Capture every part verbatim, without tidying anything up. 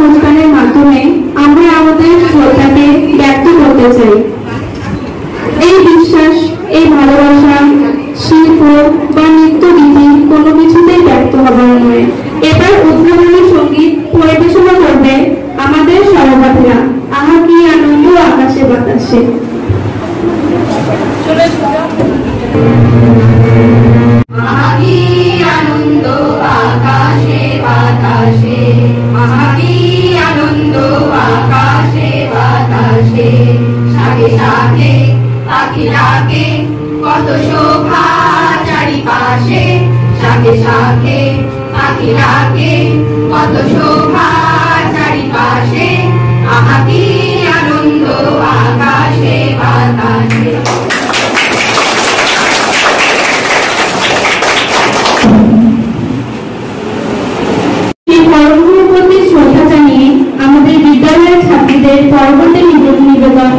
অনুষ্ঠানের মাধ্যমে আমরা আমাদের শ্রদ্ধাকে ব্যক্ত করতে চাই। এই বিশ্বাস, এই ভালোবাসা শিল্প বা নৃত্যগীতি কোনো কিছুতেই ব্যক্ত হবার নয়। এবার উদ্বোধনী সঙ্গীত পরিবেশনা করবে আমাদের সহপাঠীরা। আহা কি আনন্দ আকাশে বাতাসে। আহা কি আনন্দ আকাশে বাতাসে, আহা কি আনন্দ আকাশে বাতাসে। শাকে শাকে পাখি ডাকে, কত শোভা চারিপাশে। শাকে শাকে পাখি ডাকে, কত শোভা চারিপাশে। আহা কি আনন্দ আকাশে বাতাসে। পরবর্তীর প্রতি শ্রদ্ধা জানিয়ে আমাদের বিদ্যালয়ের ছাত্রীদের পরবর্তী নিবেদন।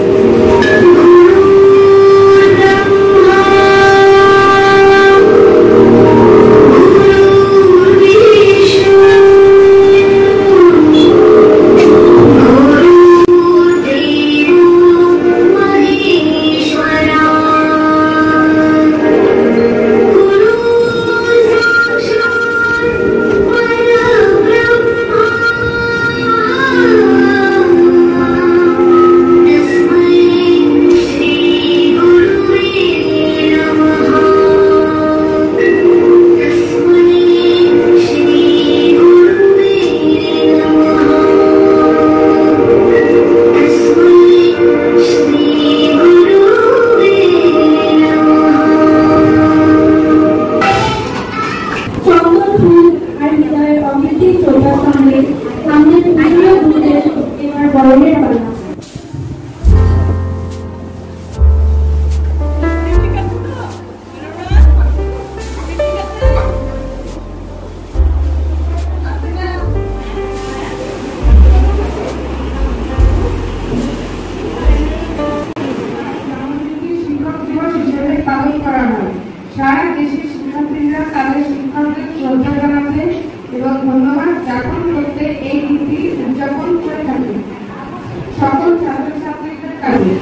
সারা দেশের শিক্ষার্থীরা তাদের শিক্ষকদের শ্রদ্ধা জানাতে এবং ধন্যবাদ জ্ঞাপন করতে এই দিনটি উদযাপন করে থাকে। সকল ছাত্রছাত্রীদের কাছে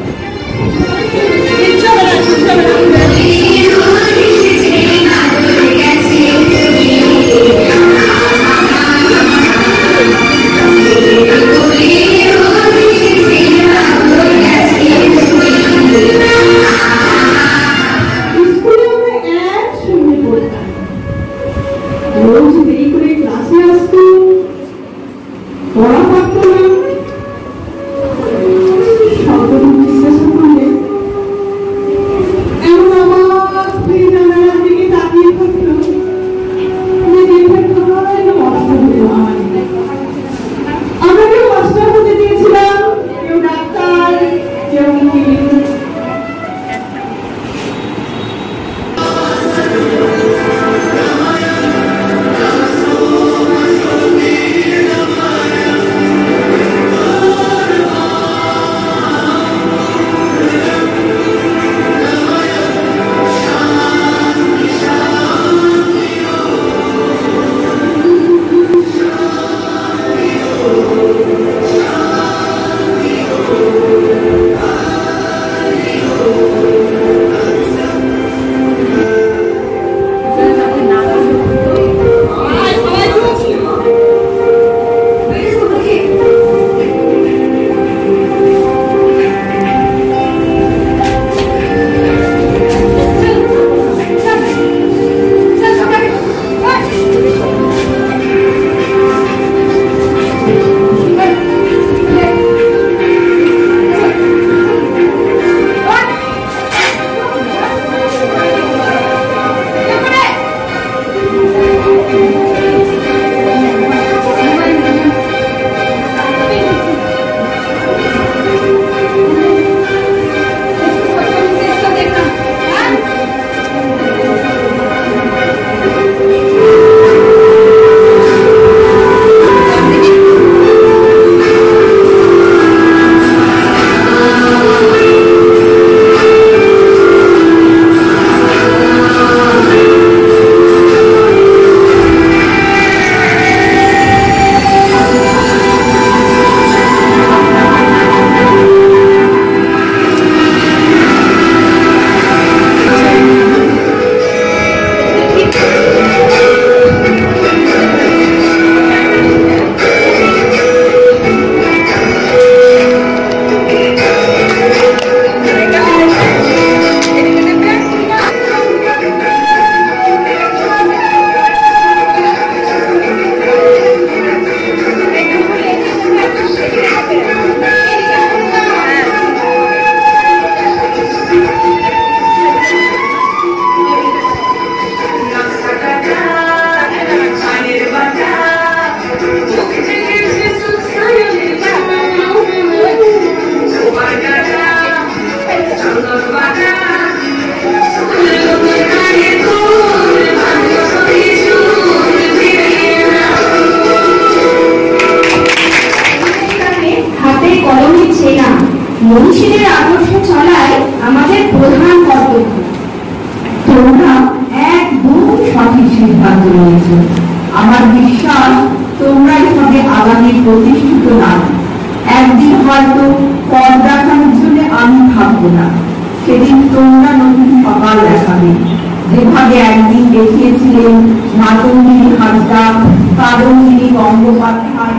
মনীষীদের আদর্শে চলাই আমাদের প্রধান কর্তব্য। তোমরা একদম সঠিক সিদ্ধান্ত নিয়েছ। আমার বিশ্বাস তোমরাই হবে আগামী প্রতিষ্ঠিত নারী। একদিন হয়তো পথ দেখানোর জন্য আমি থাকবো না, সেদিন তোমরা নতুন সকাল দেখাবে, যেভাবে একদিন দেখিয়েছিলেন মাতঙ্গিনী হাজরা, কাদম্বিনী গঙ্গোপাধ্যায়।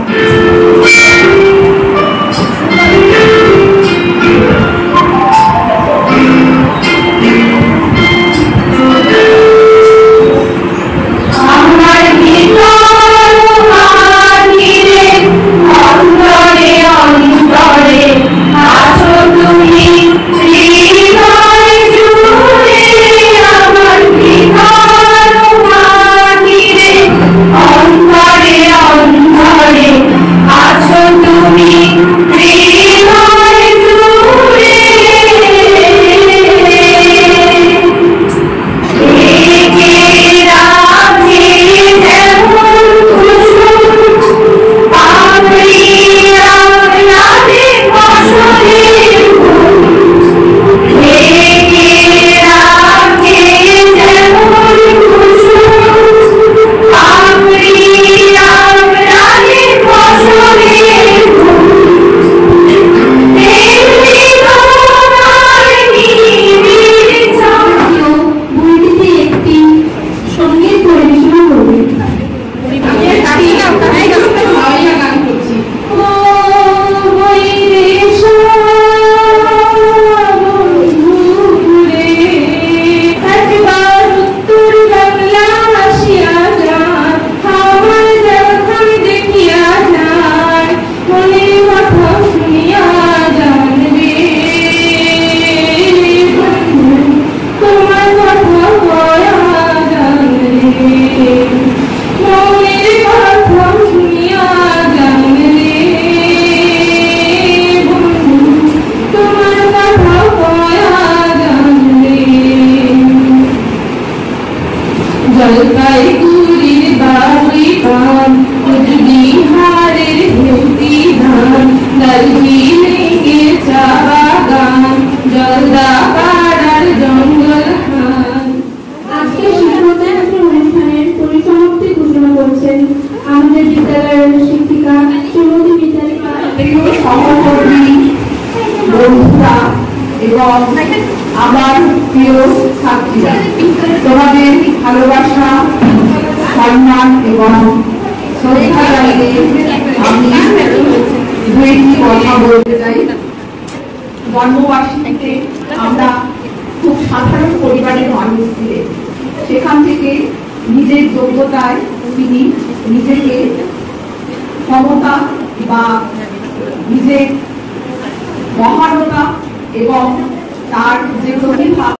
জলপাইগুড়ির বাবুই পান, কোচবিহারের ধুতি ধান, দার্জিলিংয়ের চা বাগান, জলদাপাড়ার জঙ্গল খান। আজকে শিক্ষকদের অনুষ্ঠানের পরিসমাপ্তি ঘোষণা করছেন আমাদের বিদ্যালয়ের শিক্ষিকা শ্রীমতী বিদ্যালিকা, সহকর্মী, বন্ধুরা এবং আমার প্রিয় ছাত্রীরা, তোমাদের ভালোবাসা, সম্মান এবং শ্রদ্ধা জানিয়ে আমি দু একটি কথা বলতে চাই। জন্মবার্ষিকীতে আমরা খুব সাধারণ পরিবারের মানুষ ছিলেন, সেখান থেকে নিজের যোগ্যতায় তিনি নিজেকে ক্ষমতা বা নিজের মহানতা এবং তার যে প্রতিভা